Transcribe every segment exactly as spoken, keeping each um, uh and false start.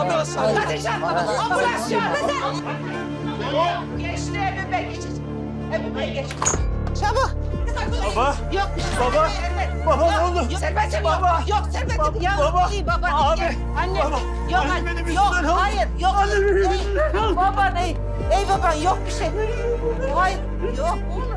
Ambulans çağır. Hadi canım. Ambulans çağır. Geçti Emin Bey geçecek. Emin Bey geç. Çabuk. Baba. Yok bir şey. Baba. Baba ne oldu? Servet'im yok. Baba. Yok Servet'im. Baba. Ya Baba. iyi baba. Abi. Gel. Anne. Baba. Yok Anne anne. benim Yok yüzümden oldu. hayır. Yok. Anne benim yüzümden oldu. Baba ne? Ey baba yok bir şey. Hayır. Yok oğlum.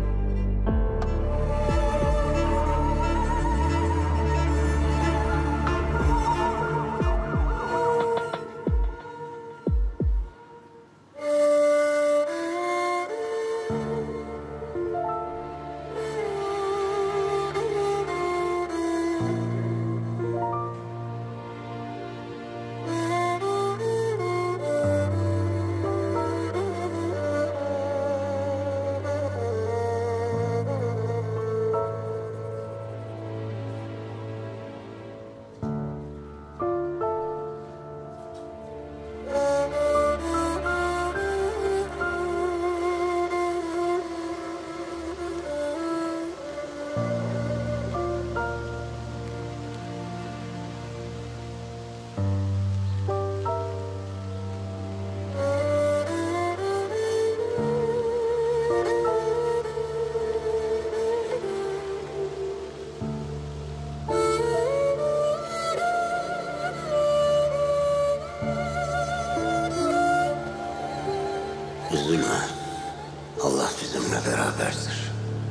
Üzülme. Allah bizimle beraberdir.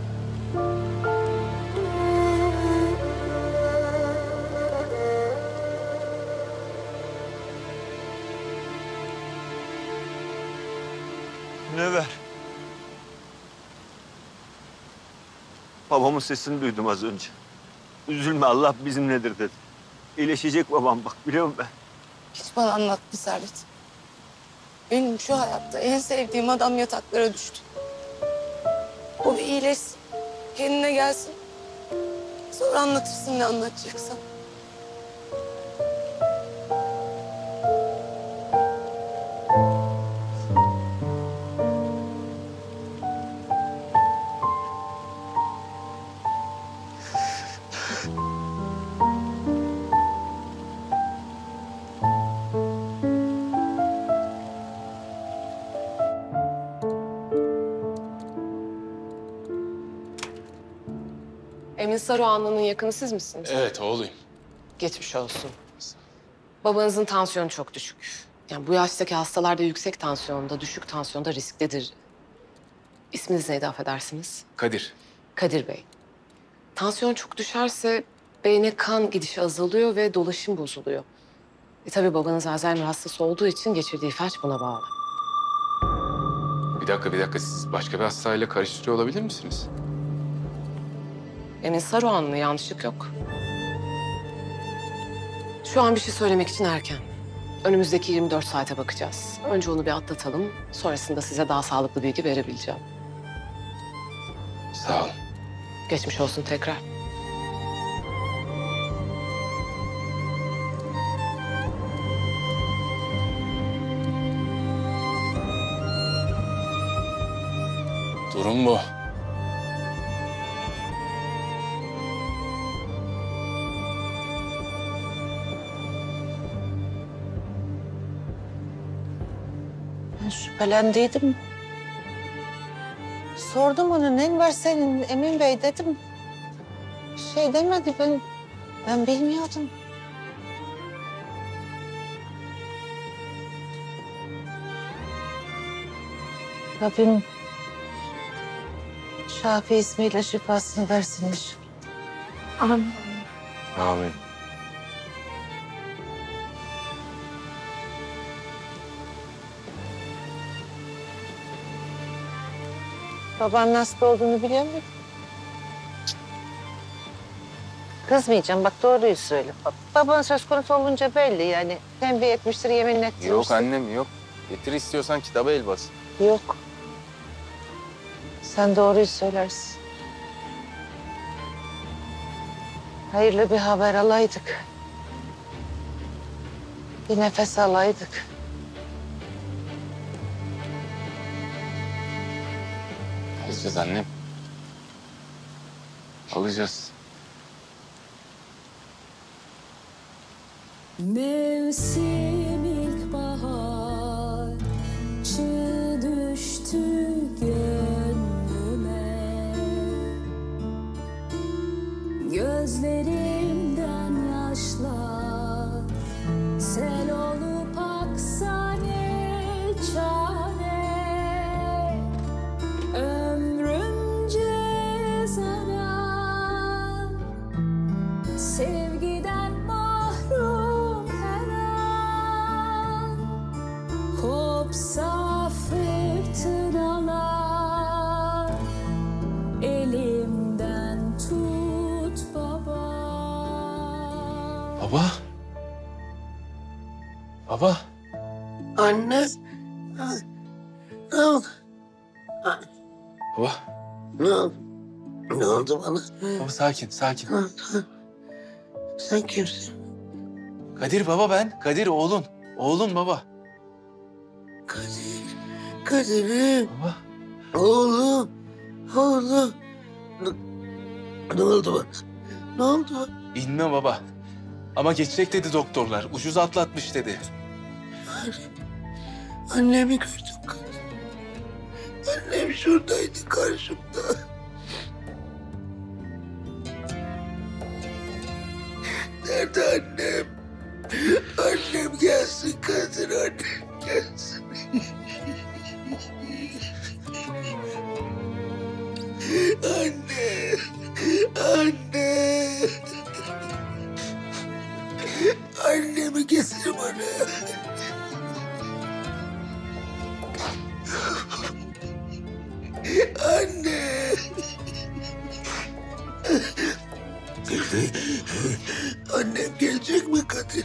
Münevver. Babamın sesini duydum az önce. Üzülme Allah bizimledir dedi. İyileşecek babam bak biliyorum ben. Hiç bana anlatma Servet. Benim şu hayatta en sevdiğim adam yataklara düştü. O bir iyileşsin, kendine gelsin. Sonra anlatırsın ne anlatacaksan. Emin Saruhanlı'nın yakını siz misiniz? Evet, oğluyum. Geçmiş olsun. Babanızın tansiyonu çok düşük. Yani bu yaştaki hastalarda yüksek tansiyonda, düşük tansiyonda risklidir. İsminiz neydi affedersiniz? Kadir. Kadir Bey. Tansiyon çok düşerse beyne kan gidişi azalıyor ve dolaşım bozuluyor. E tabii babanız Alzheimer hastası olduğu için geçirdiği felç buna bağlı. Bir dakika, bir dakika. Siz başka bir hastayla karıştırıyor olabilir misiniz? Emin Saruhanlı, yanlışlık yok. Şu an bir şey söylemek için erken. Önümüzdeki yirmi dört saate bakacağız. Önce onu bir atlatalım. Sonrasında size daha sağlıklı bilgi verebileceğim. Sağ olun. Geçmiş olsun tekrar. Durum bu. Ben şüphelendiydim. Sordum ona, neyin var senin Emin Bey dedim. Bir şey demedi, ben ben bilmiyordum. Rabbim Şafi ismiyle şifasını versin inşallah. Amin. Amin. Babanın hasta olduğunu biliyor muydun? Kızmayacağım, bak doğruyu söyle. Baban söz konusu olunca belli yani. Tembih etmiştir, yemin ettirmiştir. Yok annem, yok. Getir istiyorsan kitabı el bas. Yok. Sen doğruyu söylersin. Hayırlı bir haber alaydık. Bir nefes alaydık. Alacağız annem. Alacağız. Mevsim Gözlerimden yaşlar sel olup aksa ne çare, ömrümce zarar, sevgiden mahrum her an, kopsa fırtınalar, elimden tut baba. Baba. Baba. Anne. Ne oldu? Baba. Ne oldu? Ne oldu bana? Baba sakin, sakin. Ne oldu? Sen kimsin? Kadir baba ben. Kadir oğlun. Oğlun baba. Kadir. Kadir'im. Baba. Oğlum. Oğlum. Ne, ne oldu bana? Ne oldu? İnme baba. Ama geçecek dedi doktorlar. Ucuz atlatmış dedi. Annemi gördüm Kadir. Annem şuradaydı karşımda. Nerede annem? Annem gelsin Kadir, annem gelsin. Anne, anne. Annemi getir bana. Anne. Annem gelecek mi Kadir?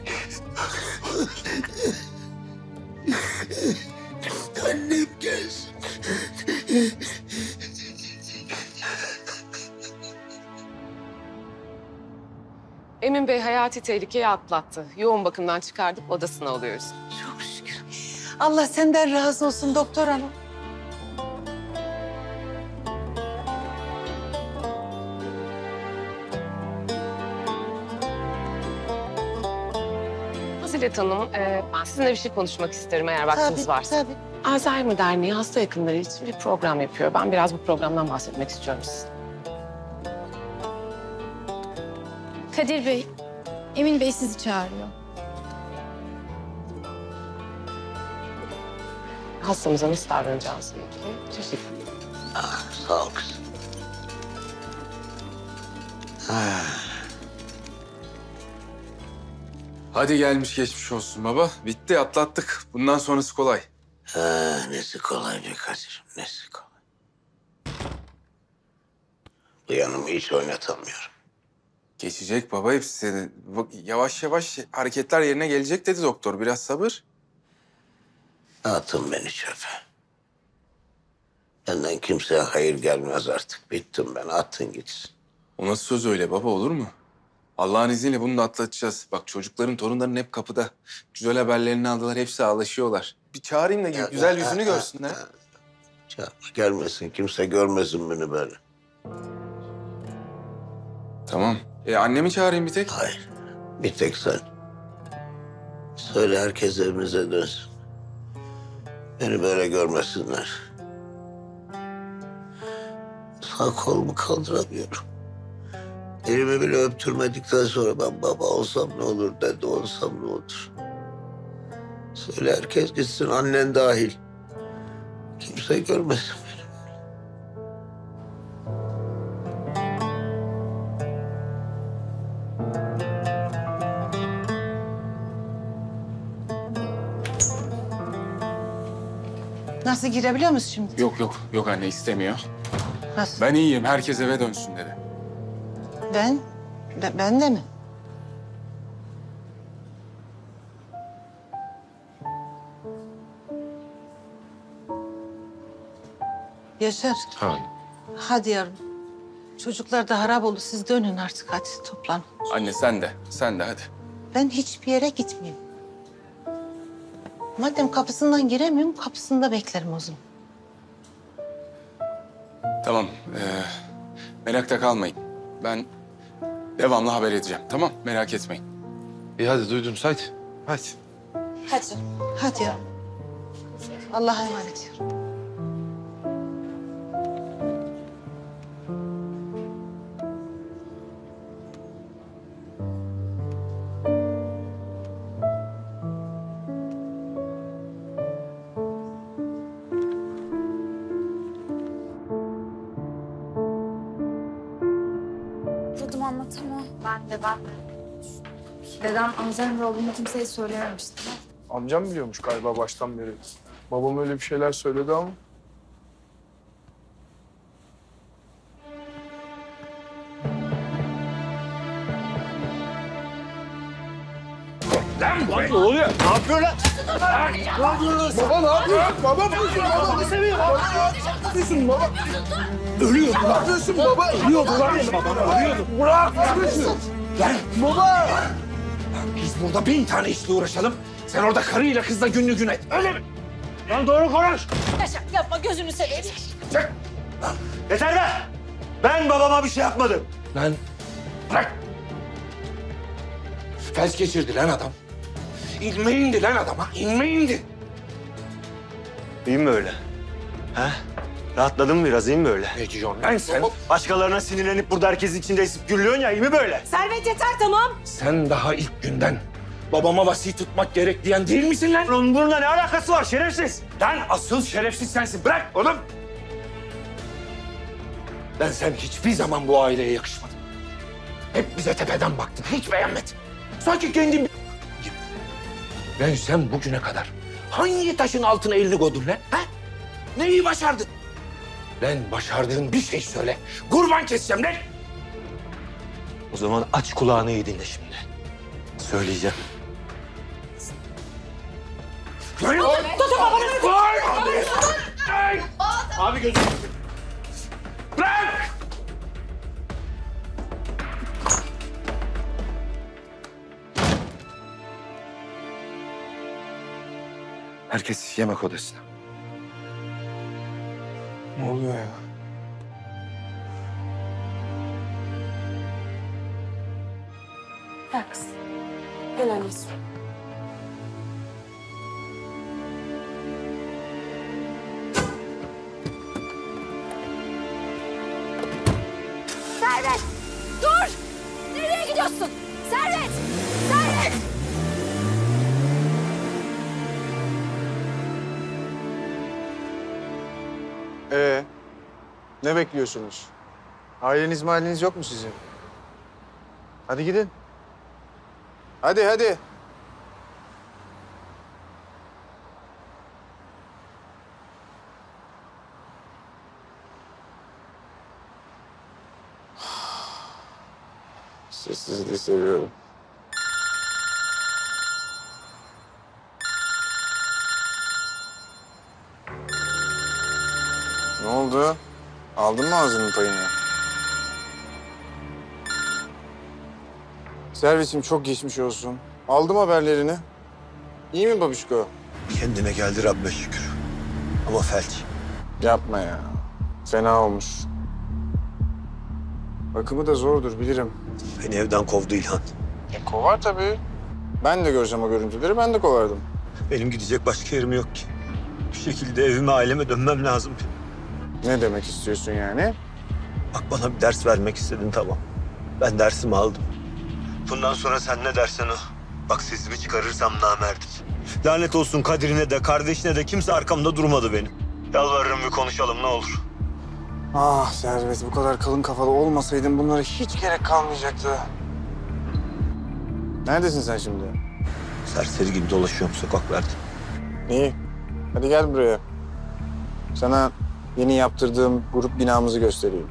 Annem gelsin. Emin Bey hayati tehlikeyi atlattı. Yoğun bakımdan çıkardık, odasına alıyoruz. Çok şükür. Allah senden razı olsun doktor hanım. Fazilet Hanım, e, ben sizinle bir şey konuşmak isterim eğer vaktiniz Tabii, varsa. tabii. Alzheimer Derneği hasta yakınları için bir program yapıyor. Ben biraz bu programdan bahsetmek istiyorum size. Kadir Bey, Emin Bey sizi çağırıyor. Hastamıza nasıl davranacağınızla ilgili teşekkür ederim. Ah, sağ ol kızım. Ah. Hadi gelmiş geçmiş olsun baba. Bitti atlattık. Bundan sonrası kolay. Ha, nesi kolay be Kadir, nesi kolay. Bu yanımı hiç oynatamıyorum. Geçecek baba hepsi. Bak, yavaş yavaş hareketler yerine gelecek dedi doktor. Biraz sabır. Atın beni çöpe. Benden kimseye hayır gelmez artık. Bittim ben, atın gitsin. O nasıl söz öyle baba olur mu? Allah'ın izniyle bunu da atlatacağız. Bak çocukların, torunların hep kapıda. Güzel haberlerini aldılar, hepsi ağlaşıyorlar. Bir çağırayım da güzel yüzünü görsünler. Çağırma, gelmesin, kimse görmesin beni böyle. Tamam. E annemi çağırayım bir tek. Hayır, bir tek sen. Söyle herkes evimize dönsün. Beni böyle görmesinler. Sağ kolumu kaldıramıyorum. Elimi bile öptürmedikten sonra ben baba olsam ne olur, dede olsam ne olur. Söyle herkes gitsin, annen dahil. Kimse görmesin beni. Nasıl girebiliyor musun şimdi? Yok yok, yok anne istemiyor. Nasıl? Ben iyiyim, herkes eve dönsün dedi. Ben? Ben, ben de mi? Yaşar. Ha. Hadi yavrum. Çocuklar da harap oldu. Siz dönün artık hadi toplan. Anne sen de, sen de hadi. Ben hiçbir yere gitmeyeyim. Madem kapısından giremiyorum, kapısında beklerim o zaman. Tamam, ee, merakta kalmayın. Ben devamlı haber edeceğim, tamam? Merak etmeyin. İyi hadi duydunuz hadi. Hadi. Hadi. Hadi yavrum. Allah'a emanet yavrum. Ben de ben de. Dedem Alzheimer olduğunu kimseye söylememişti. Amcam biliyormuş galiba baştan beri. Babam öyle bir şeyler söyledi ama. Lan ne oluyor? Ne yapıyor lan? Baba ne yapıyorsun? Baba ne yapıyorsun? Baba ne seviyor? Baba ne yapıyorsun baba? Ölüyordu. Ne yapıyorsun baba? Ölüyordu lan. Baba ölüyordu. Bırak. Ne yapıyorsun? Lan baba. Biz burada bin tane işle uğraşalım. Sen orada karıyla kızla günlü gün et. Öyle mi? Lan doğru konuş. Yaşar yapma gözünü seveyim. Çık. Yeter be! Ben babama bir şey yapmadım. Lan bırak. Felç geçirdi lan adam. İnme indi lan adama. İnme indi. İyi mi öyle? Ha? Rahatladın mı biraz, iyi mi böyle? Ne diyorsun lan sen? Başkalarına sinirlenip burada herkesin içinde esip gürlüyorsun ya, iyi mi böyle? Servet yeter tamam. Sen daha ilk günden babama vasi tutmak gerek diyen değil misin lan? Bunun bununla ne alakası var şerefsiz? Lan asıl şerefsiz sensin. Bırak oğlum. Ben sen hiçbir zaman bu aileye yakışmadın. Hep bize tepeden baktın. Hiç beğenmedin. Sanki kendin gibi. Ben sen bugüne kadar hangi taşın altına elini koydun lan? Ha? Neyi başardın? Lan başardığın bir şey söyle. Kurban keseceğim lan. O zaman aç kulağını iyi dinle şimdi. Söyleyeceğim. Lan! Tutun babanı. Abi! Ay! Abi gözüm. Bırak! Herkes yemek odasına. Ne oluyor ya? Gel kız. Gel anneciğim. Servet dur. Nereye gidiyorsun? Servet. Servet. Ee, ne bekliyorsunuz? Aileniz mahalleniz yok mu sizin? Hadi gidin. Hadi hadi. Sessizliği seviyorum. Ne oldu? Aldın mı ağzının payını? Servisim çok geçmiş olsun. Aldım haberlerini. İyi mi babişko? Kendine geldi Rabbe şükür. Ama felç. Yapma ya. Fena olmuş. Bakımı da zordur bilirim. Beni evden kovdu İlhan. E, kovar tabii. Ben de göreceğim o görüntüleri, ben de kovardım. Benim gidecek başka yerim yok ki. Bir şekilde evime, aileme dönmem lazım. Ne demek istiyorsun yani? Bak bana bir ders vermek istedin tamam. Ben dersimi aldım. Bundan sonra sen ne dersen o. Bak sesimi çıkarırsam namerdim. Lanet olsun Kadir'ine de kardeşine de kimse arkamda durmadı benim. Yalvarırım bir konuşalım ne olur. Ah Servet, bu kadar kalın kafalı olmasaydın bunlara hiç gerek kalmayacaktı. Neredesin sen şimdi? Serseri gibi dolaşıyorum sokaklarda. İyi. Hadi gel buraya. Sana yeni yaptırdığım grup binamızı göstereyim.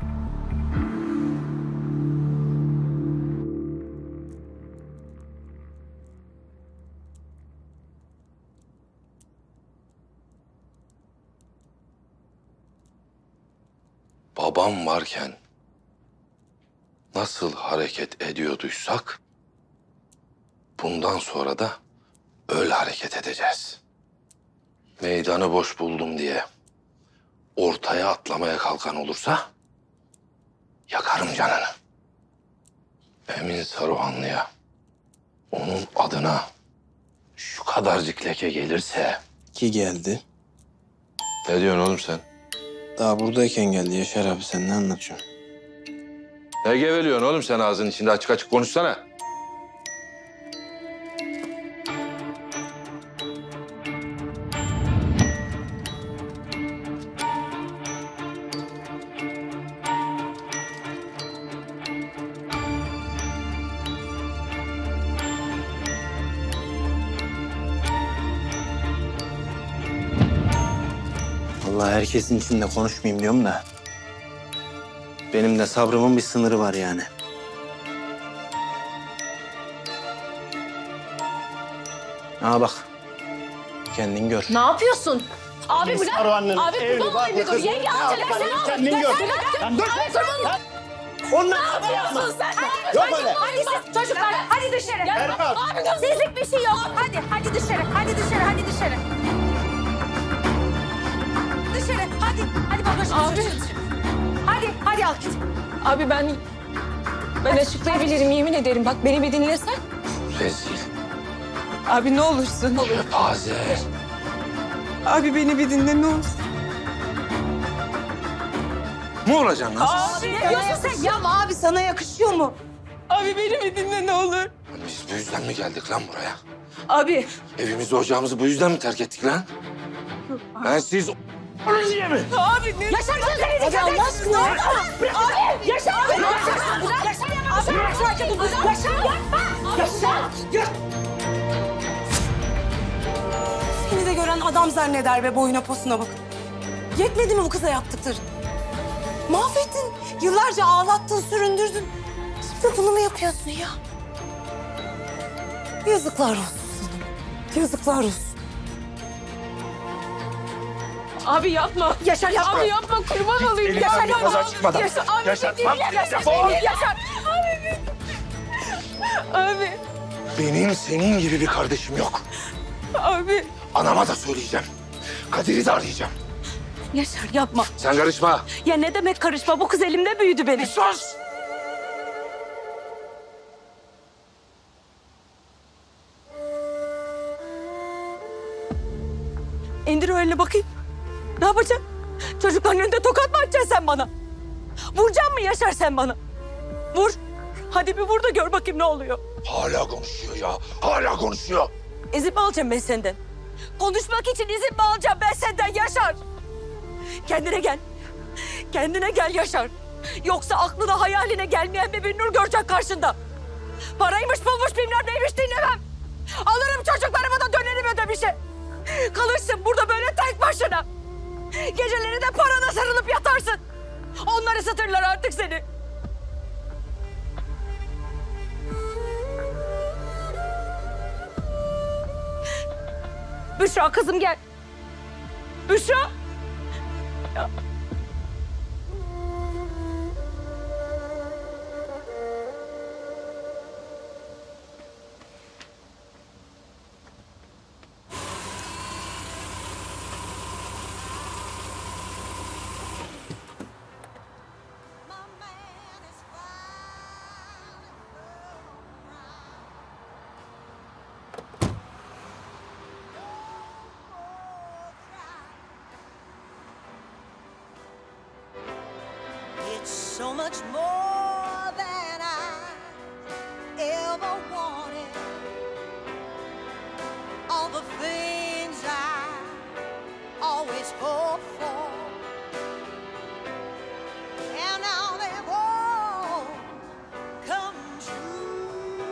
Babam varken nasıl hareket ediyorduysak bundan sonra da öyle hareket edeceğiz. Meydanı boş buldum diye ortaya atlamaya kalkan olursa yakarım canını. Emin Saruhanlı'ya onun adına şu kadarcık leke gelirse... Ki geldi. Ne diyorsun oğlum sen? Daha buradayken geldi Yaşar abi, sen ne anlatıyorsun? Ne geveliyorsun oğlum sen, ağzının içinde açık açık konuşsana. Vallahi herkesin içinde konuşmayayım diyorum da. Benim de sabrımın bir sınırı var yani. Aa bak. Kendin gör. Ne yapıyorsun? Abi bırak. Saruhan'ın Abi evli, kurban barklı olayım dur. kızı Yenge ne al yapar? sen Kendin al. gör. Sen dur. Abi kurban. Onlar Ne yapıyorsun sen? Yok Hadi, öyle. hadi siz çocuklar hadi dışarı. Erkan. Abi dur. Sizlik bir şey yok. Hadi hadi dışarı. Hadi dışarı. Hadi dışarı. Dışarı. Hadi. Hadi babacığım. Abi. Hadi. Hadi al git. Abi ben... Ben açıklayabilirim yemin ederim. Bak beni bir dinlesen. Rezil. Abi ne olursun. Kepaze. Abi beni bir dinle ne olursun. Ne olacaksın lan? Abi ne diyorsun sen? Ya abi sana yakışıyor mu? Abi beni bir dinle ne olur. Biz bu yüzden mi geldik lan buraya? Abi. Evimizi, ocağımızı bu yüzden mi terk ettik lan? Ben siz o***nuz diye mi? Abi ne? Yaşar gözlerini dikkat et. Allah aşkına. Abi. Yaşar. Yaşar. Yaşar yapma. Yaşar yapma. Yaşar yapma. Yaşar. Seni de gören adam zanneder be boyuna posuna bak. Yetmedi mi bu kıza yaptıkları? Mahvettin. Yıllarca ağlattın, süründürdün. Şimdi bunu mu yapıyorsun ya? Yazıklar olsun sana. Yazıklar olsun. Abi yapma. Yaşar yapma. Abi yapma kurban olayım. Elimden Yaşar bir yapma. kaza çıkmadan. Yaşar. Abi Yaşar, bir dinle. bak, Yaşar. defol. Yaşar. Abi bir... Abi. Benim senin gibi bir kardeşim yok. Abi. Anama da söyleyeceğim. Kadir'i de arayacağım. Yaşar yapma. Sen karışma. Ya ne demek karışma? Bu kız elimde büyüdü benim. Sus! İndir o elini bakayım. Ne yapacaksın? Çocukların önünde tokat mı atacaksın sen bana? Vuracaksın mı Yaşar sen bana? Vur. Hadi bir vur da gör bakayım ne oluyor. Hala konuşuyor ya. Hala konuşuyor. İzin mi alacağım ben senden? Konuşmak için izin mi alacağım ben senden Yaşar? Kendine gel. Kendine gel Yaşar. Yoksa aklına hayaline gelmeyen bir Binnur görecek karşında. Paraymış bulmuş bilmem neymiş dinlemem. Alırım çocuklarımı da dönerim ödemişe. Kalırsın burada böyle tek başına. Geceleri de parana sarılıp yatarsın. Onlar ısıtırlar artık seni. Büşra kızım gel. Büşra. Ya. It's so much more than I ever wanted. All the things I always hoped for, and now they've all come true.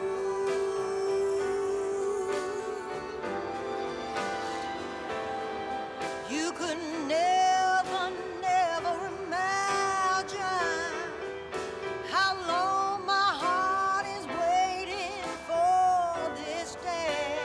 You could never, never imagine how long my heart is waiting for this day.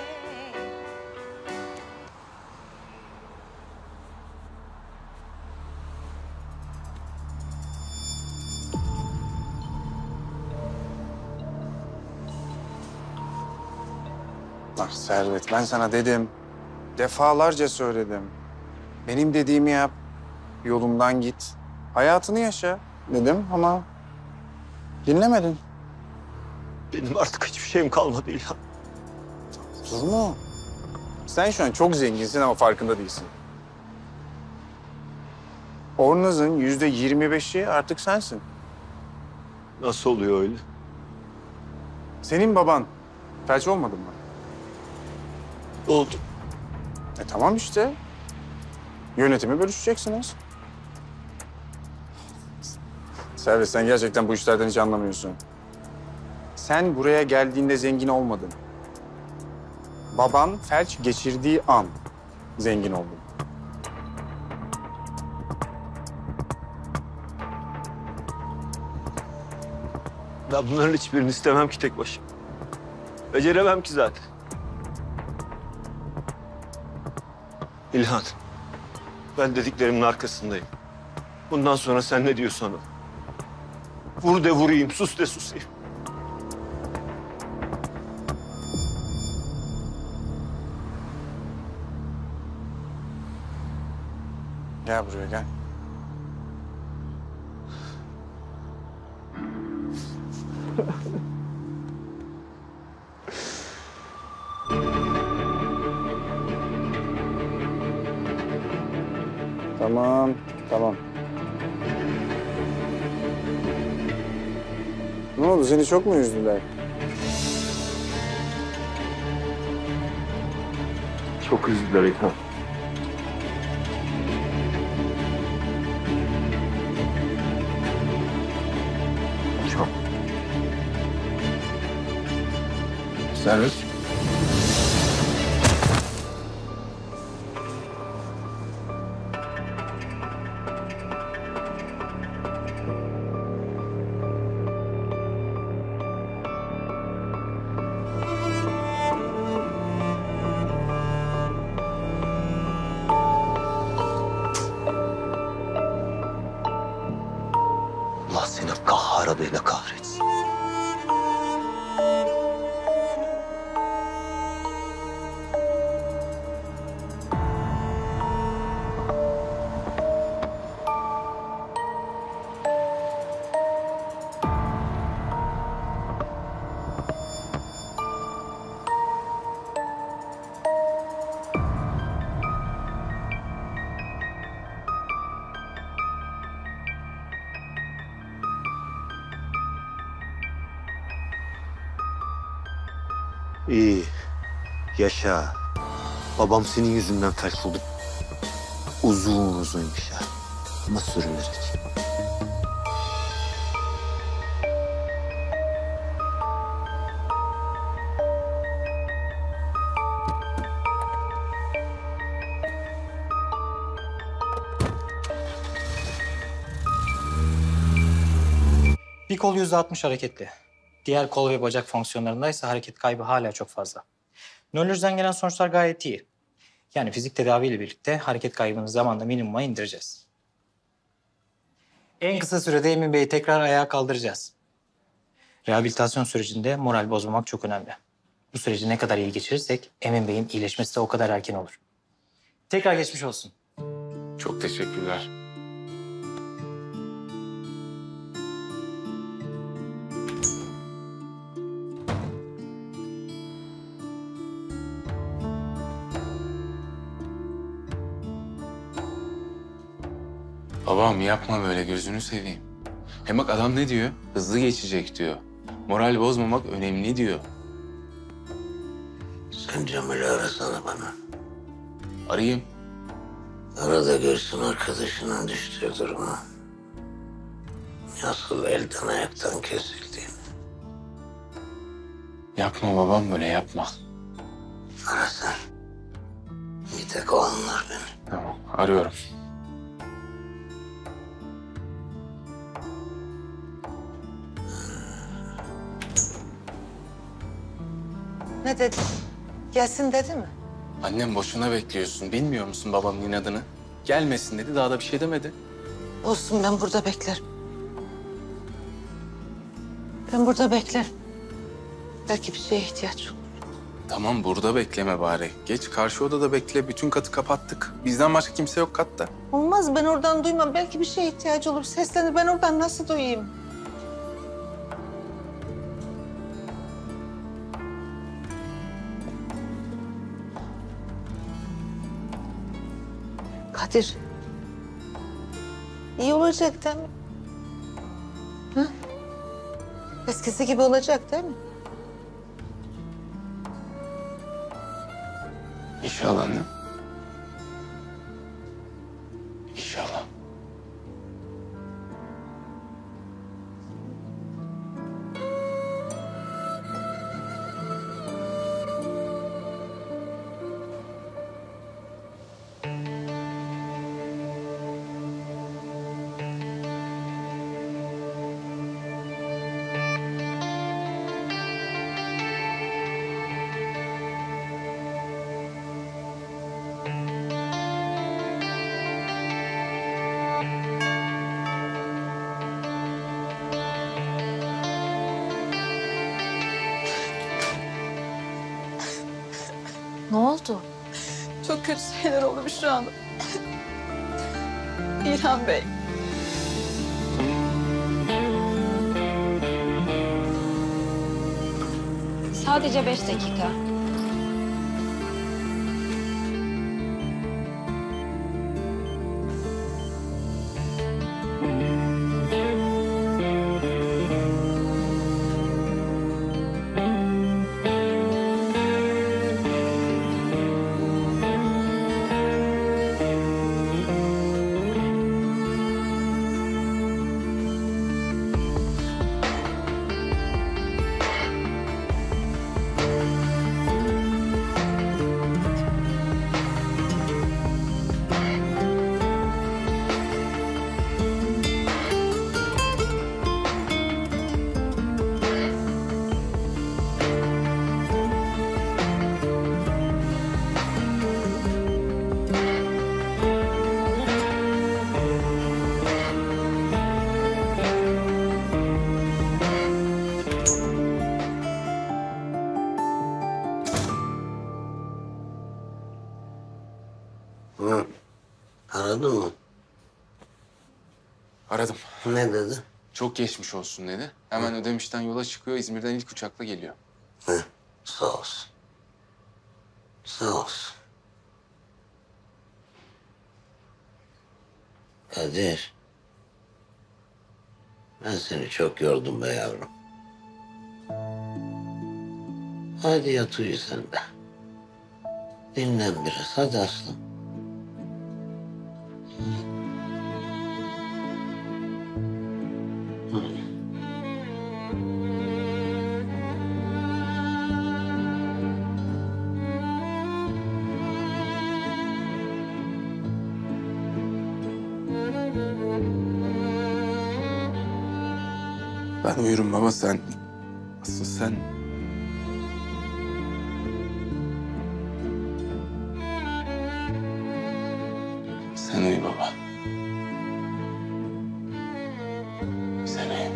Bak Servet, ben sana dedim. Defalarca söyledim. Benim dediğimi yap. Yolumdan git. Hayatını yaşa dedim ama dinlemedin. Benim artık hiçbir şeyim kalmadı İlhan. Olur mu? Sen şu an çok zenginsin ama farkında değilsin. Ornaz'ın yüzde yirmi beşi artık sensin. Nasıl oluyor öyle? Senin baban felç olmadı mı? Oldu. E tamam işte. Yönetimi bölüşeceksiniz. Servet, sen gerçekten bu işlerden hiç anlamıyorsun. Sen buraya geldiğinde zengin olmadın. Baban felç geçirdiği an zengin oldun. Ben bunların hiçbirini istemem ki tek başıma. Beceremem ki zaten. İlhan, ben dediklerimin arkasındayım. Bundan sonra sen ne diyorsan o. Vur de vurayım, sus de susayım. Gel buraya gel. Tamam, tamam. Ne oldu? Seni çok mu üzdüler? Çok üzüldüler İlhan. Çok. Servet. Allah seni kahhar adıyla kahretsin. İyi. Yaşa. Babam senin yüzünden felç oldu. Uzun uzun yaşa. Ama sürünerek. Bir kol yüzde altmış hareketli. Diğer kol ve bacak fonksiyonlarındaysa hareket kaybı hala çok fazla. Nörolojiden gelen sonuçlar gayet iyi. Yani fizik tedaviyle birlikte hareket kaybını zamanla minimuma indireceğiz. En kısa sürede Emin Bey'i tekrar ayağa kaldıracağız. Rehabilitasyon sürecinde moral bozmamak çok önemli. Bu süreci ne kadar iyi geçirirsek Emin Bey'in iyileşmesi de o kadar erken olur. Tekrar geçmiş olsun. Çok teşekkürler. Babam yapma böyle, gözünü seveyim. Hem bak adam ne diyor? Hızlı geçecek diyor. Moral bozmamak önemli diyor. Sen Cemal'i arasana bana. Arayayım. Arada görsün arkadaşının düştüğü durumu. Nasıl elden ayaktan kesildiğini. Yapma babam, böyle yapma. Ara sen. Bir tek o anlar beni. Tamam, arıyorum. Ne dedi? Gelsin dedi mi? Annem boşuna bekliyorsun. Bilmiyor musun babamın inadını? Gelmesin dedi, daha da bir şey demedi. Olsun, ben burada beklerim. Ben burada beklerim. Belki bir şeye ihtiyaç olur. Tamam, burada bekleme bari. Geç karşı odada bekle. Bütün katı kapattık. Bizden başka kimse yok katta. Olmaz, ben oradan duymam. Belki bir şeye ihtiyacı olur. Seslenir, ben oradan nasıl duyayım? Kadir. İyi olacak değil mi? Hı? Eskisi gibi olacak değil mi? İnşallah annem. İnşallah. Ne oldu? Çok kötü şeyler oldu Büşra Hanım. İlhan Bey. Sadece beş dakika. Hı. Aradın mı? Aradım. Ne dedi? Çok geçmiş olsun dedi. Hemen Ödemiş'ten yola çıkıyor. İzmir'den ilk uçakla geliyor. Hı. Sağ olsun. Sağ olsun. Kadir. Ben seni çok yordum be yavrum. Hadi yat uyu sen de. Dinlen biraz. Hadi aslan. Hı. Ben uyurum baba, sen... Asıl sen... Sen uyu baba. Sen uyu.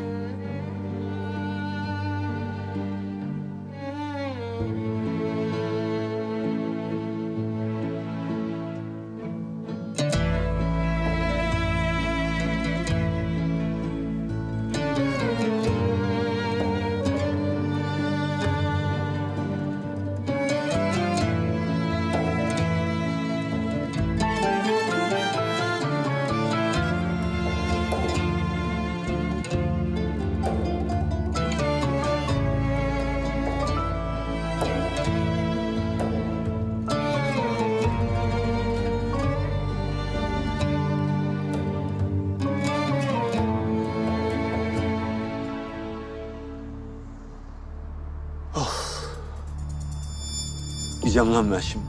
Gideceğim lan ben şimdi.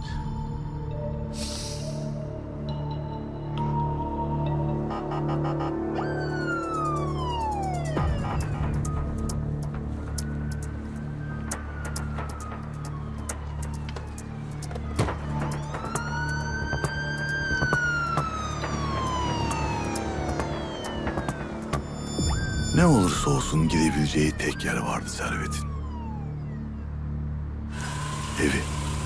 Ne olursa olsun gidebileceği tek yer vardı Servet'in. Evi.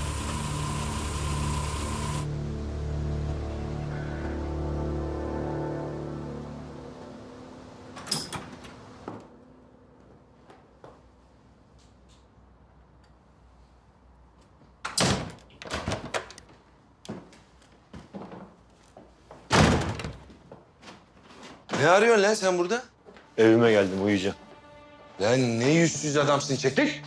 Ne arıyorsun lan sen burada? Evime geldim, uyuyacağım. Lan ne yüzsüz adamsın, çekil.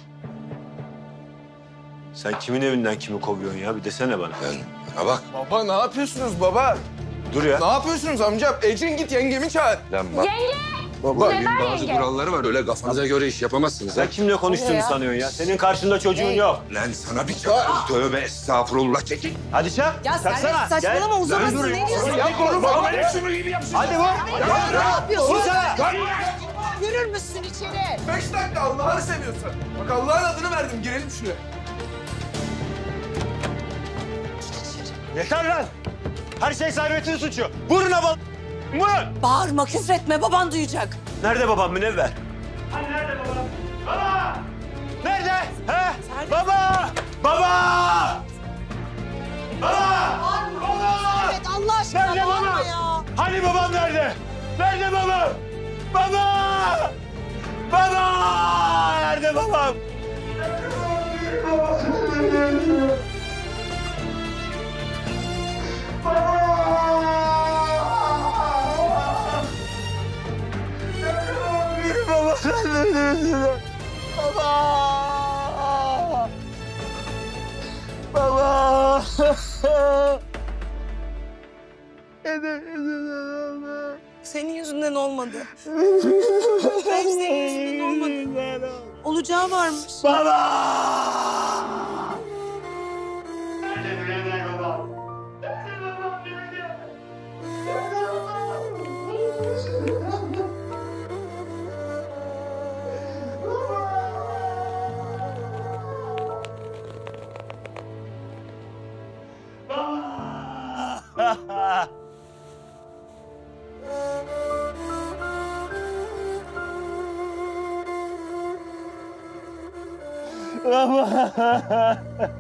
Sen kimin evinden kimi kovuyorsun ya? Bir desene bana. Lan bana bak. Baba ne yapıyorsunuz baba? Dur ya. Ne yapıyorsunuz amcam? Ecrin git yengemi çağır. Lan bak. Yenge! Baba Sever bazı yenge. kuralları var, öyle kafanıza göre iş yapamazsınız. Sen kimle konuştuğunu sanıyorsun ya? Senin karşında çocuğun yok. Lan sana bir çağır. Tövbe estağfurullah, çekil. Hadi çak. Ya Taksana. Servet saçmalama, uzamasın. dur. Ne diyorsun? Ya koruma, ama ne şunu gibi yapsın. Hadi vur. Ne yapıyorsun? Vursana. Yürür müsün içeri? Beş dakika Allah'ını seviyorsan. Bak Allah'ın adını verdim, girelim şuraya. Yeter lan. Her şey Servet'in suçu. Vurun havalı. Vurun. Bağırma, küfretme, baban duyacak. Nerede babam Münevver? Hani nerede babam? Baba! Nerede? He? Baba! Baba! Baba! Nerede babam? Benim babam nerede? Baba! Baba! Senin yüzünden olmadı. Hep senin yüzünden olmadı. Olacağı varmış. Baba! Baba!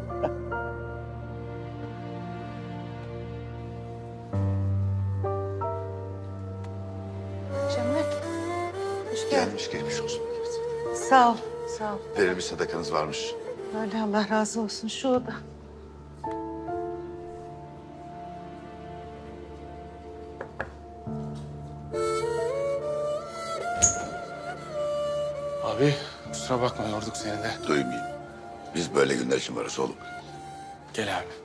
Cemal. Hoş geldin. Gelmiş geçmiş olsun. Sağ ol, sağ ol. Verilmiş sadakanız varmış. Öyle Allah razı olsun. Şu da. Abi kusura bakma yorduk seni de. Duymayayım. Biz böyle günler için varız oğlum. Gel abi.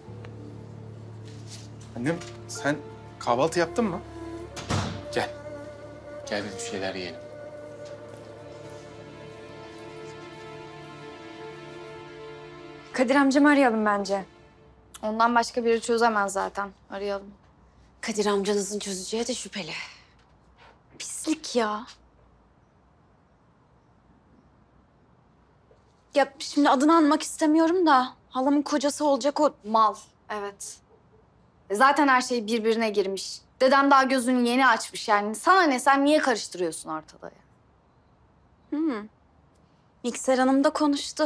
Annem sen kahvaltı yaptın mı? Gel. Gel biz bir şeyler yiyelim. Kadir amcamı arayalım bence. Ondan başka biri çözemez zaten. Arayalım. Kadir amcanızın çözeceği de şüpheli. Pislik ya. Ya şimdi adını anmak istemiyorum da halamın kocası olacak o mal. Evet. E Zaten her şey birbirine girmiş. Dedem daha gözünü yeni açmış yani. Sana ne, sen niye karıştırıyorsun ortalığı? Hmm. Mikser Hanım da konuştu.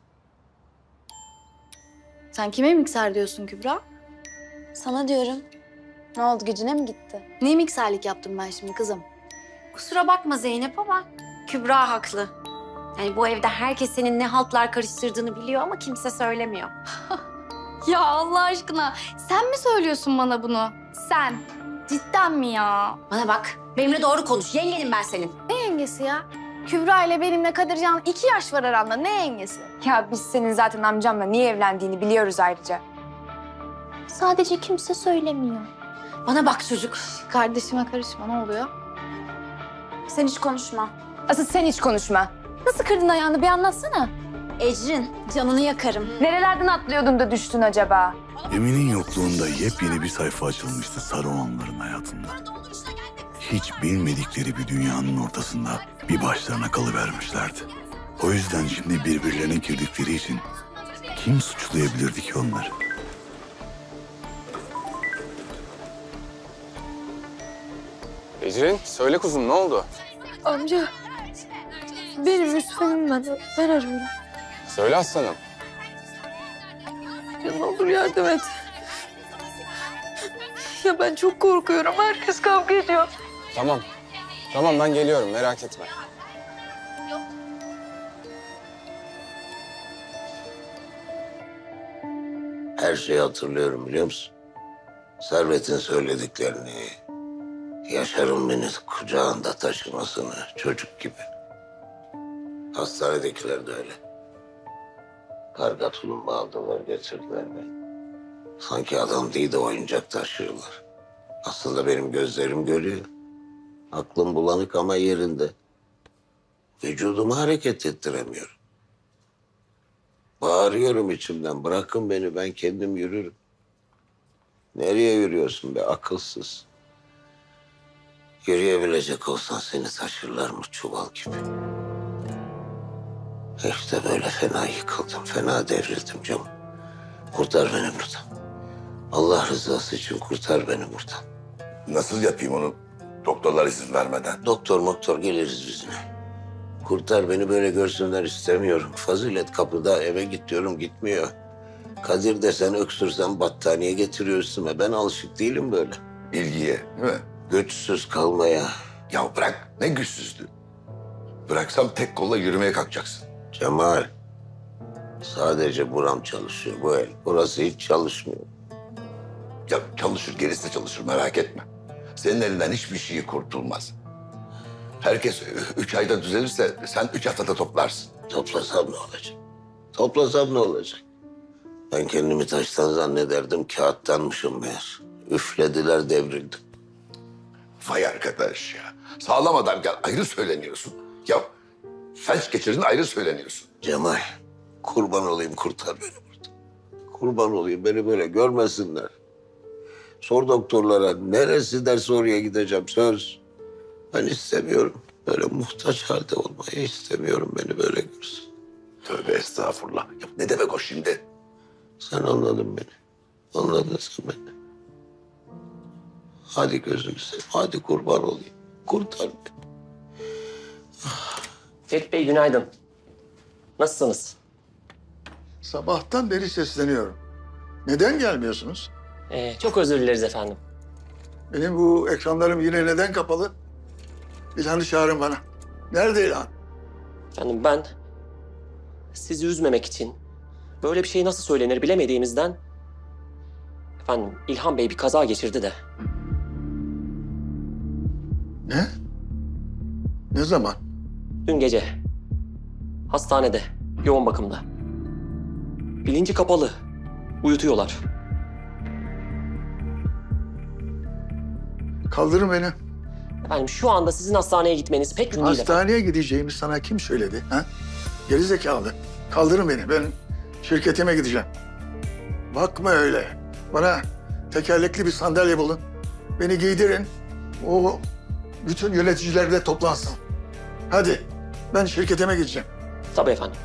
Sen kime mikser diyorsun Kübra? Sana diyorum. Ne oldu, gücüne mi gitti? Niye mikserlik yaptım ben şimdi kızım? Kusura bakma Zeynep ama Kübra haklı. Yani bu evde herkes senin ne haltlar karıştırdığını biliyor ama kimse söylemiyor. Ya Allah aşkına sen mi söylüyorsun bana bunu? Sen. Cidden mi ya? Bana bak, benimle doğru konuş. Yengenim ben senin. Ne yengesi ya? Kübra ile benimle Kadircan iki yaş var aranda. Ne yengesi? Ya biz senin zaten amcamla niye evlendiğini biliyoruz ayrıca. Sadece kimse söylemiyor. Bana bak çocuk. Kardeşime karışma, ne oluyor? Sen hiç konuşma. Asıl sen hiç konuşma. Nasıl kırdın ayağını bir anlatsana. Ecrin, canını yakarım. Nerelerden atlıyordun da düştün acaba? Emin'in yokluğunda yepyeni bir sayfa açılmıştı Saruhanların hayatında. Hiç bilmedikleri bir dünyanın ortasında bir başlarına kalıvermişlerdi. O yüzden şimdi birbirlerine girdikleri için kim suçlayabilirdi ki onları? Ecrin söyle kuzum ne oldu? Amca, benim Yusuf'um ben. Ben arıyorum. Söyle aslanım. Ya ne olur yardım et. Ya ben çok korkuyorum. Herkes kavga ediyor. Tamam. Tamam ben geliyorum merak etme. Her şeyi hatırlıyorum biliyor musun? Servet'in söylediklerini, Yaşar'ın beni kucağında taşımasını çocuk gibi. Hastanedekiler de öyle. Karga tulumba aldılar getirdiler beni. Sanki adam değil de oyuncak taşıyorlar. Aslında benim gözlerim görüyor. Aklım bulanık ama yerinde. Vücudumu hareket ettiremiyorum. Bağırıyorum içimden, bırakın beni, ben kendim yürürüm. Nereye yürüyorsun be akılsız? Yürüyebilecek olsan seni taşırlar mı çuval gibi? İşte böyle fena yıkıldım, fena devrildim canım. Kurtar beni buradan. Allah rızası için kurtar beni buradan. Nasıl yapayım onu doktorlar izin vermeden? Doktor moktor geliriz bizine. Kurtar beni, böyle görsünler istemiyorum. Fazilet kapıda, eve git diyorum gitmiyor. Kadir desen öksürsen battaniye getiriyor üstüme. Ben alışık değilim böyle. İlgiye değil mi? Güçsüz kalmaya. Ya bırak ne güçsüzlüğü. Bıraksam tek kolla yürümeye kalkacaksın. Cemal, sadece buram çalışıyor bu el. Burası hiç çalışmıyor. Ya çalışır, gerisi de çalışır, merak etme. Senin elinden hiçbir şey kurtulmaz. Herkes üç ayda düzelirse sen üç haftada toplarsın. Toplasam ne olacak? Toplasam ne olacak? Ben kendimi taştan zannederdim, kağıttanmışım meğer. Üflediler, devrildim. Vay arkadaş ya. Sağlam adamken ayrı söyleniyorsun. Ya felç geçirdin ayrı söyleniyorsun. Cemal, kurban olayım, kurtar beni burada. Kurban olayım, beni böyle görmesinler. Sor doktorlara, neresi derse oraya gideceğim, söz. Ben istemiyorum. Böyle muhtaç halde olmayı istemiyorum, beni böyle görsün. Tövbe estağfurullah. Ya ne demek o şimdi? Sen anladın beni. Anladın sen beni. Hadi gözünü seveyim, hadi kurban olayım. Kurtar beni. Ferit Bey günaydın. Nasılsınız? Sabahtan beri sesleniyorum. Neden gelmiyorsunuz? Ee, çok özür dileriz efendim. Benim bu ekranlarım yine neden kapalı? İlhan'ı çağırın bana. Nerede İlhan? Efendim ben sizi üzmemek için böyle bir şey nasıl söylenir bilemediğimizden... Efendim İlhan Bey bir kaza geçirdi de. Ne? Ne zaman? Dün gece. Hastanede, yoğun bakımda. Bilinci kapalı. Uyutuyorlar. Kaldırın beni. Efendim şu anda sizin hastaneye gitmeniz pek mümkün değil efendim. Hastaneye gideceğimi sana kim söyledi? Ha? Geri zekalı. Kaldırın beni. Ben şirketime gideceğim. Bakma öyle. Bana tekerlekli bir sandalye bulun. Beni giydirin. O bütün yöneticilerle toplansın. Hadi. Ben şirketime gideceğim. Tabii efendim.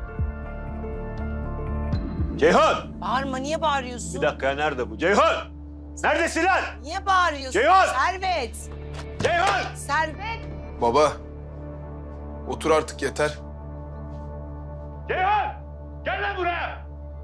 Ceyhan! Bağırma, niye bağırıyorsun? Bir dakika, nerede bu? Ceyhan! Neredesin lan? Niye bağırıyorsun? Ceyhan! Servet! Ceyhan! Servet! Baba, otur artık yeter. Ceyhan! Gel lan buraya!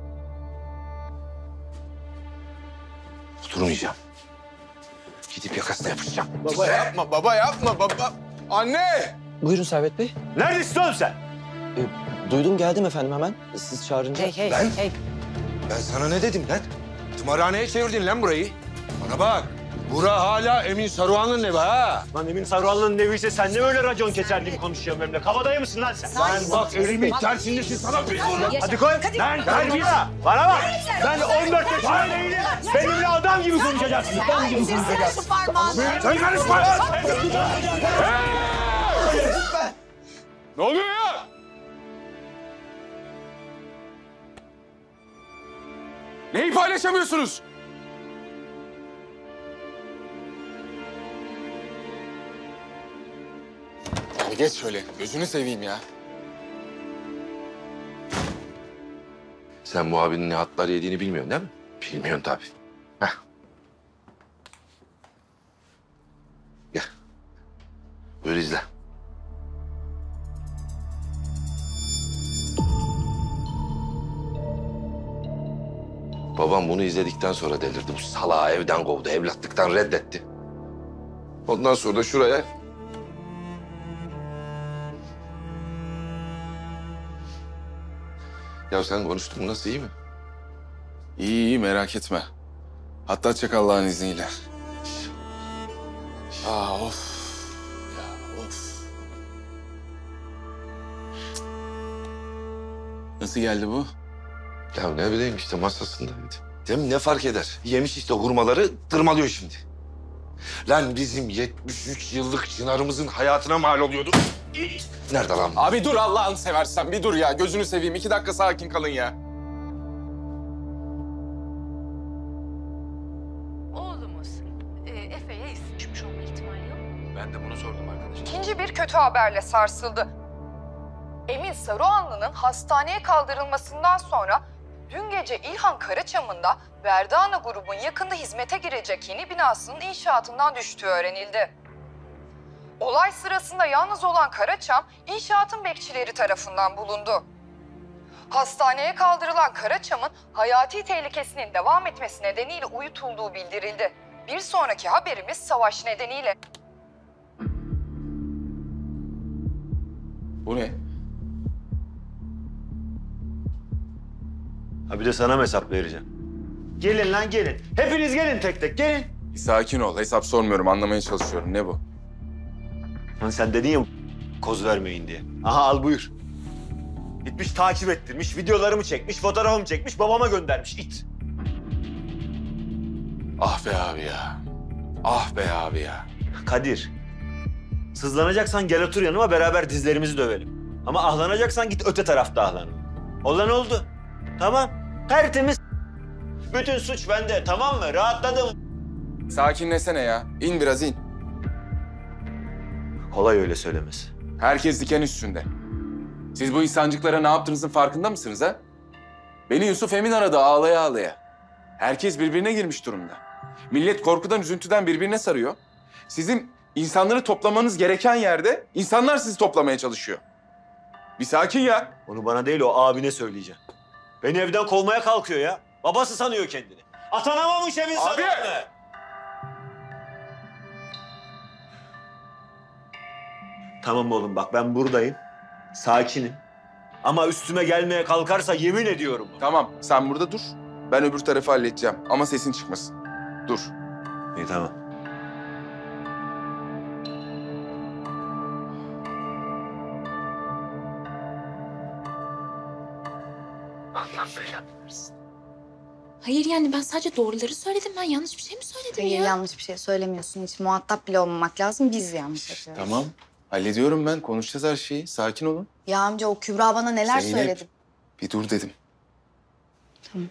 Oturmayacağım. Gidip yakasına yapışacağım. Baba yapma, baba yapma, baba. Anne! Buyurun Servet Bey. Neredesin oğlum sen? Ee, duydum geldim efendim hemen. Siz çağırınca. Hey hey Ben? hey. Ben sana ne dedim lan? Tımarhaneye çevirdin lan burayı. Bana bak. Bura hala Emin Saruhan'ın evi ha. Lan Emin Saruhanlı'nın evi ise sen ne böyle racon keser gibi konuşuyorsun benimle? Kabadayı mısın lan sen? Sen bak elimin tersindesin sana bir Hadi koy. Lan terbiye. Bana bak. Ben on dört yaşında değilim. Benimle adam gibi konuşacaksın. Adam gibi konuşacaksın. Sen karışma. Ne oluyor ya? Neyi paylaşamıyorsunuz? Yani geç şöyle, gözünü seveyim ya. Sen bu abinin ne hatlar yediğini bilmiyorsun değil mi? Bilmiyorsun tabii. Heh. Gel. Böyle izle. Babam bunu izledikten sonra delirdi. Bu salağı evden kovdu, evlatlıktan reddetti. Ondan sonra da şuraya... Ya sen konuştun, nasıl, iyi mi? İyi iyi, merak etme. Hatta çek Allah'ın izniyle. Aa of. Ya of. Nasıl geldi bu? Ya ne bileyim işte masasındaydı. Değil mi? Ne fark eder? Yemiş işte hurmaları, tırmalıyor şimdi. Lan bizim yetmiş üç yıllık Çınar'ımızın hayatına mal oluyordu. Nerede lan? Abi dur Allah'ını seversen bir dur ya. Gözünü seveyim. İki dakika sakin kalın ya. Oğlumuz e, Efe'ye düşmüş olma ihtimali yok. Ben de bunu sordum arkadaşım. İkinci bir kötü haberle sarsıldı. Emin Saruhanlı'nın hastaneye kaldırılmasından sonra dün gece İlhan Karaçam'ında Verdana grubun yakında hizmete girecek yeni binasının inşaatından düştüğü öğrenildi. Olay sırasında yalnız olan Karaçam, inşaatın bekçileri tarafından bulundu. Hastaneye kaldırılan Karaçam'ın hayati tehlikesinin devam etmesi nedeniyle uyutulduğu bildirildi. Bir sonraki haberimiz savaş nedeniyle... Bu ne? Ha bir de sana mı hesap vereceğim? Gelin lan gelin. Hepiniz gelin tek tek gelin. Bir sakin ol. Hesap sormuyorum. Anlamaya çalışıyorum. Ne bu? Lan sen dedin ya koz vermeyin diye. Aha al buyur. Gitmiş takip ettirmiş, videolarımı çekmiş, fotoğrafımı çekmiş, babama göndermiş it. Ah be abi ya. Ah be abi ya. Kadir, sızlanacaksan gel otur yanıma beraber dizlerimizi dövelim. Ama ahlanacaksan git öte tarafta ahlan. Olan oldu. Tamam, tertemiz. Bütün suç bende, tamam mı? Rahatladım. Sakinleşsene ya. İn biraz in. Kolay öyle söylemesi. Herkes diken üstünde. Siz bu insancıklara ne yaptığınızın farkında mısınız ha? Beni Yusuf Emin aradı ağlaya ağlaya. Herkes birbirine girmiş durumda. Millet korkudan, üzüntüden birbirine sarıyor. Sizin insanları toplamanız gereken yerde insanlar sizi toplamaya çalışıyor. Bir sakin ya. Onu bana değil o abine söyleyeceğim. Beni evden kovmaya kalkıyor ya. Babası sanıyor kendini. Atanamamış evin sakalını. Tamam oğlum bak ben buradayım. Sakinim. Ama üstüme gelmeye kalkarsa yemin ediyorum. Tamam sen burada dur. Ben öbür tarafı halledeceğim ama sesin çıkmasın. Dur. İyi tamam. Allah belanı versin. Hayır yani ben sadece doğruları söyledim. Ben yanlış bir şey mi söyledim Hayır, ya? yanlış bir şey söylemiyorsun. Hiç muhatap bile olmamak lazım. Biz yanlış yapıyoruz. Tamam. Hallediyorum ben. Konuşacağız her şeyi. Sakin olun. Ya amca o Kübra bana neler Zeynep, söyledi. Bir dur dedim. Tamam.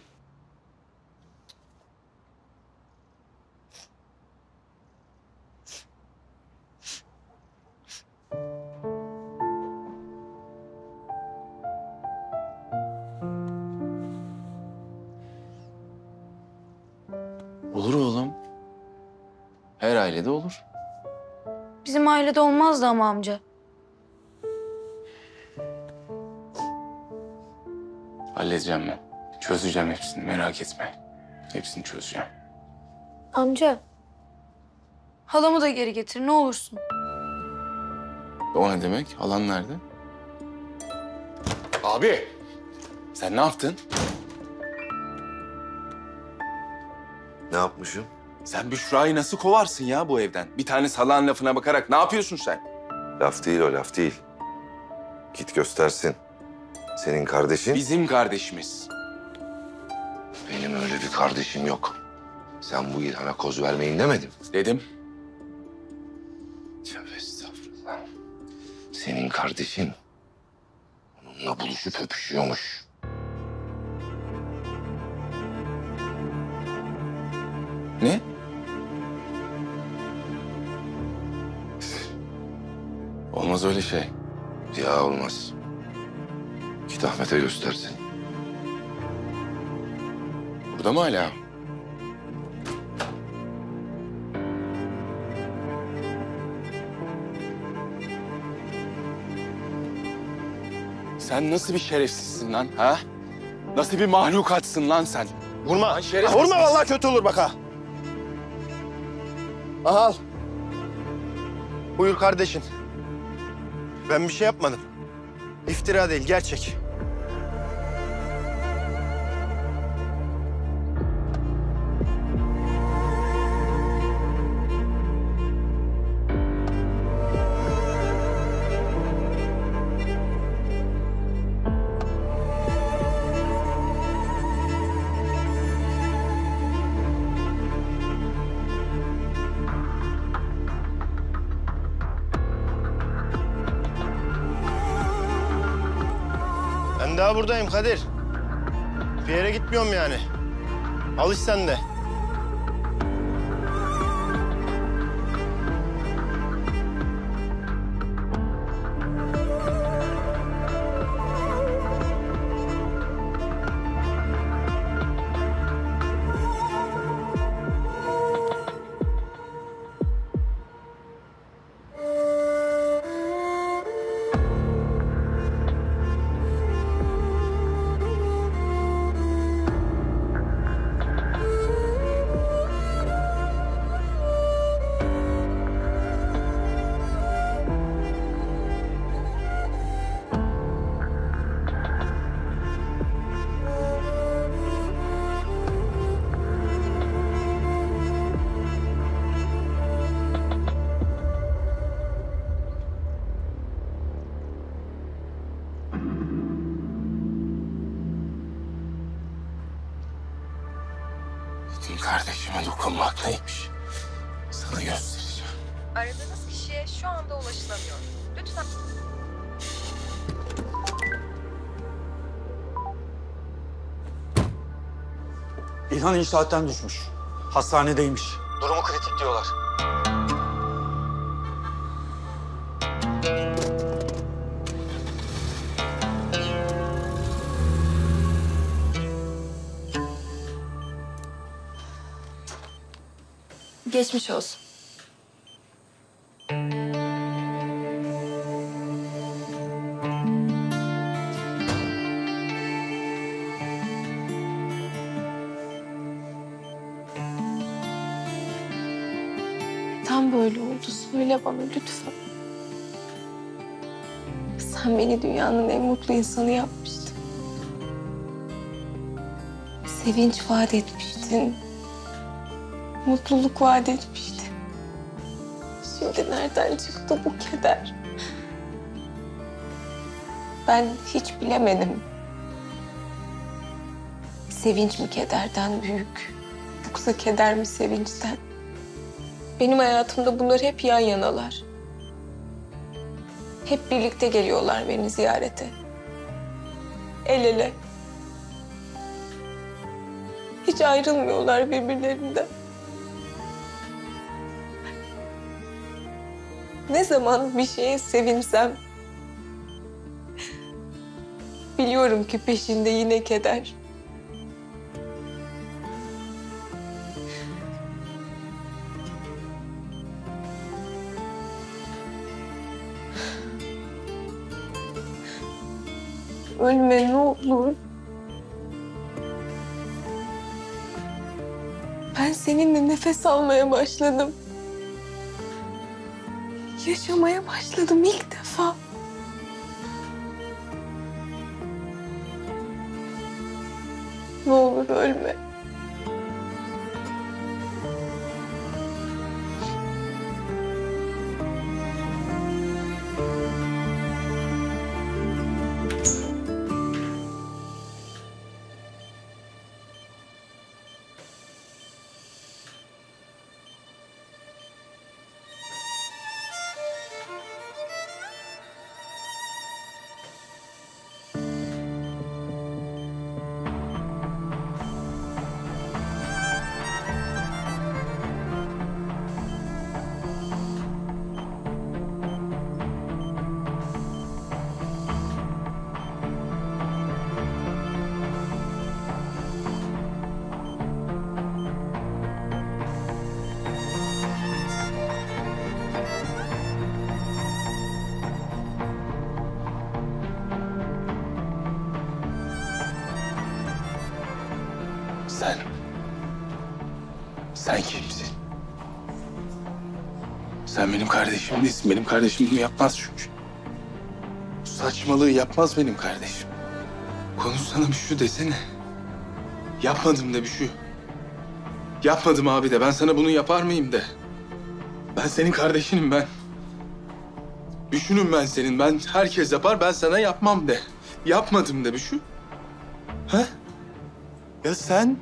Olur oğlum. Her ailede olur. Bizim ailede olmazdı ama amca. Halledeceğim ben. Çözeceğim hepsini. Merak etme. Hepsini çözeceğim. Amca. Halamı da geri getir ne olursun. O ne demek? Halan nerede? Abi! Sen ne yaptın? Ne yapmışım? Sen Büşra'yı nasıl kovarsın ya bu evden? Bir tane salağın lafına bakarak ne yapıyorsun sen? Laf değil o, laf değil. Git göstersin. Senin kardeşin... Bizim kardeşimiz. Benim öyle bir kardeşim yok. Sen bu İlhan'a koz vermeyin demedin. Dedim. Tövbe estağfurullah. Senin kardeşin onunla buluşup öpüşüyormuş. Ne? Olmaz öyle şey. Ya olmaz. Git Ahmet'e göstersin. Burada mı hala? Sen nasıl bir şerefsizsin lan ha? Nasıl bir mahlukatsın lan sen? Vurma. Lan şerefsiz. Vurma vallahi kötü olur bak ha. Aha, al. Buyur kardeşin. Ben bir şey yapmadım. İftira değil, gerçek. Ben daha buradayım Kadir. Bir yere gitmiyorum yani. Alış sen de. Benim kardeşime dokunmak neymiş? Sana göstereceğim. Aradığınız kişiye şu anda ulaşılamıyor. Lütfen... İlhan inşaattan düşmüş. Hastanedeymiş. Durumu kritik diyorlar. Geçmiş olsun. Tam böyle oldu. Söyle bana lütfen. Sen beni dünyanın en mutlu insanı yapmıştın. Sevinç vaat etmiştin. Mutluluk vaat etmiştin. Şimdi nereden çıktı bu keder? Ben hiç bilemedim. Sevinç mi kederden büyük? Yoksa keder mi sevinçten? Benim hayatımda bunlar hep yan yanalar. Hep birlikte geliyorlar beni ziyarete. El ele. Hiç ayrılmıyorlar birbirlerinden. Ne zaman bir şeye sevinsem... biliyorum ki peşinde yine keder. Ölme ne olur. Ben seninle nefes almaya başladım. Yaşamaya başladım ilk defa. Ne olur ölme. Sen... Sen kimsin? Sen benim kardeşim değilsin. Benim kardeşim bunu yapmaz çünkü. Bu saçmalığı yapmaz benim kardeşim. Konu sana bir şu desene. Yapmadım de bir şu. Yapmadım abi de. Ben sana bunu yapar mıyım de. Ben senin kardeşinim ben. Düşünün ben senin. Ben herkes yapar. Ben sana yapmam de. Yapmadım de bir şu. Ha? Ya sen...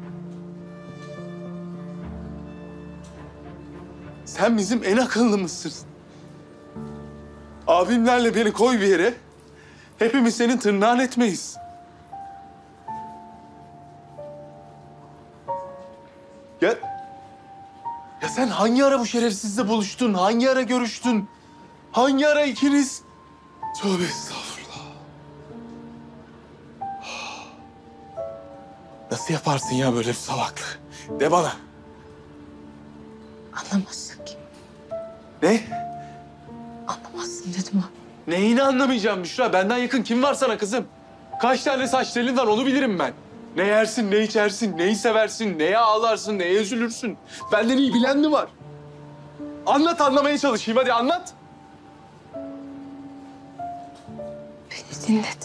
Sen bizim en akıllımızsın. Abimlerle beni koy bir yere. Hepimiz senin tırnağın etmeyiz. Ya... Ya sen hangi ara bu şerefsizle buluştun? Hangi ara görüştün? Hangi ara ikiniz? Tövbe estağfurullah. Nasıl yaparsın ya böyle bir salaklığı? De bana. Anlamazsın ki. Ne? Anlamazsın dedim abi. Neyini anlamayacağım Büşra? Benden yakın kim var sana kızım? Kaç tane saç telin var onu bilirim ben. Ne yersin, ne içersin, neyi seversin, neye ağlarsın, neye üzülürsün. Benden iyi bilen mi var? Anlat, anlamaya çalışayım. Hadi anlat. Beni dinlet.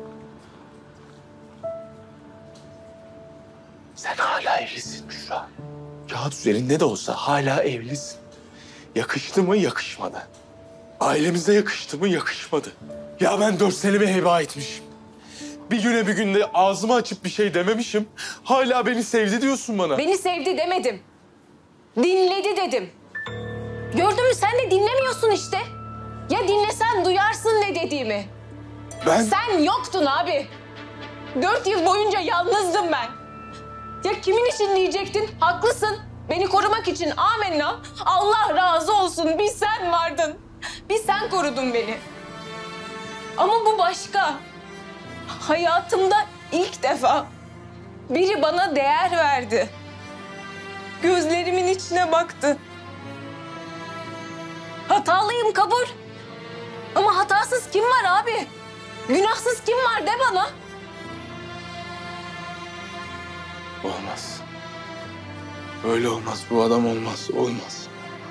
Sen hala evlisin Büşra. Kağıt üzerinde de olsa hala evlisin. Yakıştı mı, yakışmadı. Ailemize yakıştı mı, yakışmadı. Ya ben dört senemi heba etmişim. Bir güne bir günde ağzımı açıp bir şey dememişim. Hala beni sevdi diyorsun bana. Beni sevdi demedim. Dinledi dedim. Gördün mü sen de dinlemiyorsun işte. Ya dinlesen duyarsın ne dediğimi. Ben... Sen yoktun abi. Dört yıl boyunca yalnızdım ben. Ya kimin için diyecektin? Haklısın. Beni korumak için amenna. Allah razı olsun. Bir sen vardın. Bir sen korudun beni. Ama bu başka. Hayatımda ilk defa biri bana değer verdi. Gözlerimin içine baktı. Hatalıyım kabul. Ama hatasız kim var abi? Günahsız kim var de bana. Olmaz. Öyle olmaz. Bu adam olmaz. Olmaz.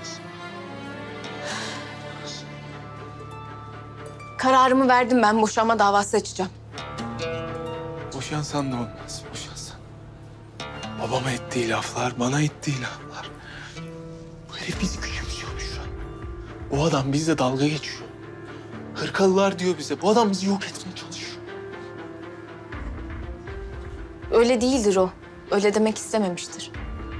Kararımı verdim, ben boşanma davası açacağım. Boşansan da olmaz. Boşansan. Babama ettiği laflar, bana ettiği laflar. Bu herif bizi küçümsüyormuş şu an. Bu adam bizle dalga geçiyor. Hırkalılar diyor bize. Bu adam bizi yok etmeye çalışıyor. Öyle değildir o. Öyle demek istememiştir.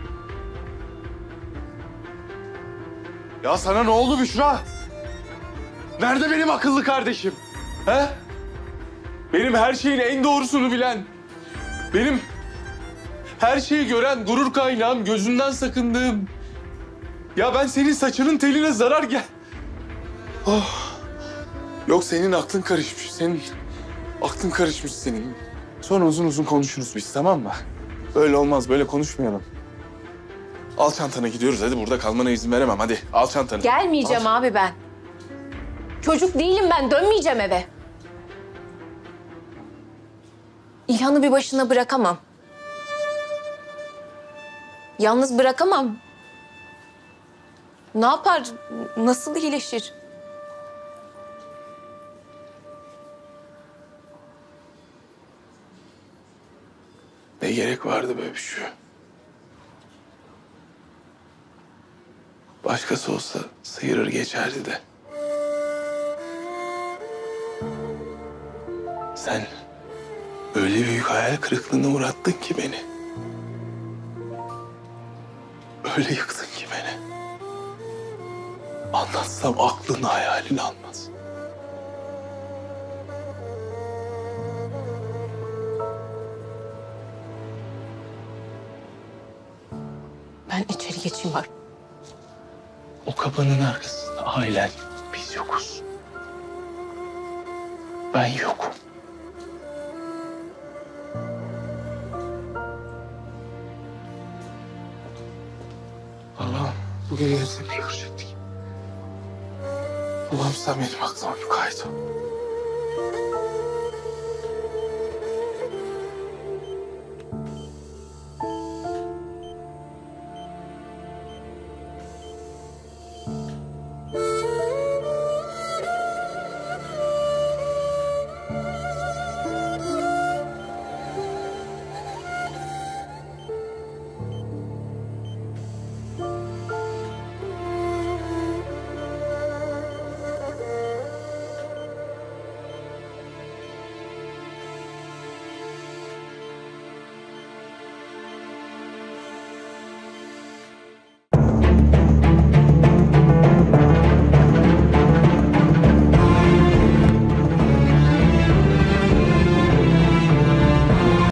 Ya sana ne oldu Büşra? Nerede benim akıllı kardeşim? He? Benim her şeyin en doğrusunu bilen, benim her şeyi gören, gurur kaynağım, gözünden sakındığım. Ya ben senin saçının teline zarar gel. Oh. Yok senin aklın karışmış, senin aklın karışmış senin. Sonra uzun uzun konuşuruz biz, tamam mı? Böyle olmaz, böyle konuşmayalım. Al çantanı, gidiyoruz. Hadi burada kalmana izin veremem. Hadi al çantanı. Gelmeyeceğim Al. abi ben. Çocuk değilim ben, dönmeyeceğim eve. İlhan'ı bir başına bırakamam. Yalnız bırakamam. Ne yapar, nasıl iyileşir? Ne gerek vardı böyle bir şey? Başkası olsa sıyırır geçerdi de. Sen öyle büyük hayal kırıklığına uğrattın ki beni. Öyle yıktın ki beni. Anlatsam aklın hayalin almaz. Ben içeri geçeyim bak. O kapının arkasında ailen, biz yokuz. Ben yokum. Allah'ım bu gece seni görecektik. Allah'ım sen benim aklıma mukayyet ol.